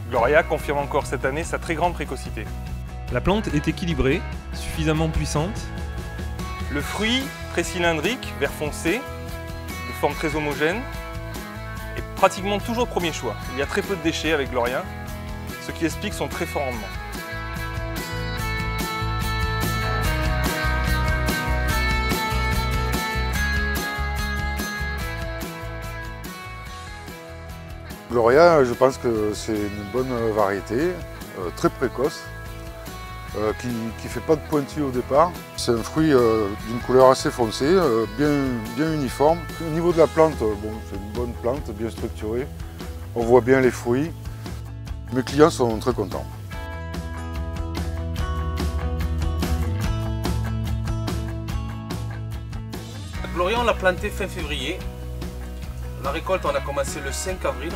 Gloria confirme encore cette année sa très grande précocité. La plante est équilibrée, suffisamment puissante. Le fruit, très cylindrique, vert foncé, de forme très homogène, est pratiquement toujours premier choix. Il y a très peu de déchets avec Gloria, ce qui explique son très fort rendement. Gloria, je pense que c'est une bonne variété, très précoce, qui ne fait pas de pointu au départ. C'est un fruit d'une couleur assez foncée, bien uniforme. Au niveau de la plante, c'est une bonne plante, bien structurée. On voit bien les fruits. Mes clients sont très contents. Gloria, on l'a planté fin février. La récolte, on a commencé le 5 avril.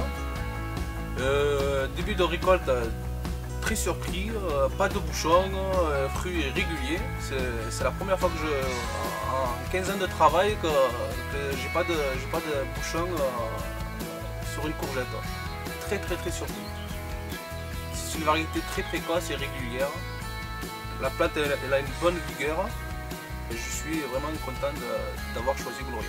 Début de récolte, très surpris, pas de bouchons, fruits réguliers. C'est la première fois que en 15 ans de travail que j'ai pas de bouchons sur une courgette. Très surpris. C'est une variété très précoce et régulière. La plante elle a une bonne vigueur et je suis vraiment content d'avoir choisi Gloria.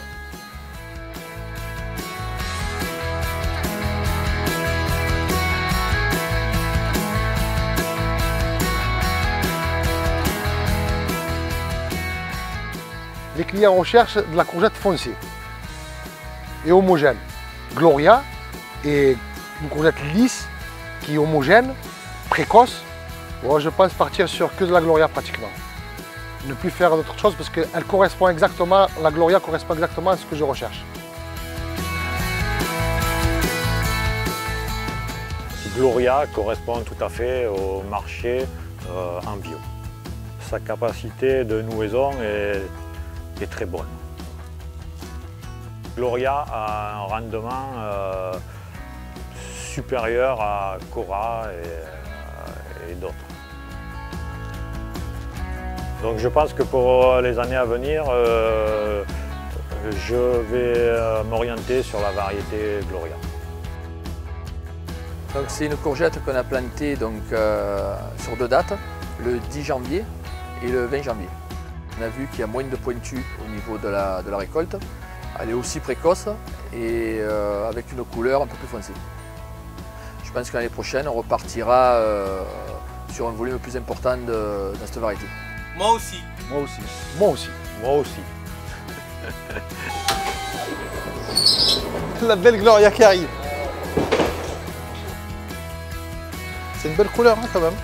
Les clients recherchent de la courgette foncée et homogène. Gloria est une courgette lisse qui est homogène, précoce. Moi, je pense partir sur que de la Gloria pratiquement. Ne plus faire d'autre chose parce que elle correspond exactement, la Gloria correspond exactement à ce que je recherche. Gloria correspond tout à fait au marché en bio. Sa capacité de nouaison est très bonne. Gloria a un rendement supérieur à Cora et d'autres. Donc je pense que pour les années à venir, je vais m'orienter sur la variété Gloria. C'est une courgette qu'on a plantée sur 2 dates, le 10 janvier et le 20 janvier. On a vu qu'il y a moins de pointus au niveau de la récolte. Elle est aussi précoce et avec une couleur un peu plus foncée. Je pense que l'année prochaine, on repartira sur un volume plus important dans cette variété. Moi aussi. Moi aussi. Moi aussi. Moi aussi. La belle Gloria qui arrive. C'est une belle couleur hein, quand même.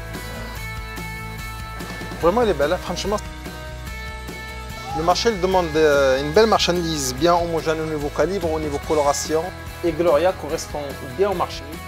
Vraiment elle est belle, hein, franchement. Le marché il demande une belle marchandise bien homogène au niveau calibre, au niveau coloration. Et Gloria correspond bien au marché.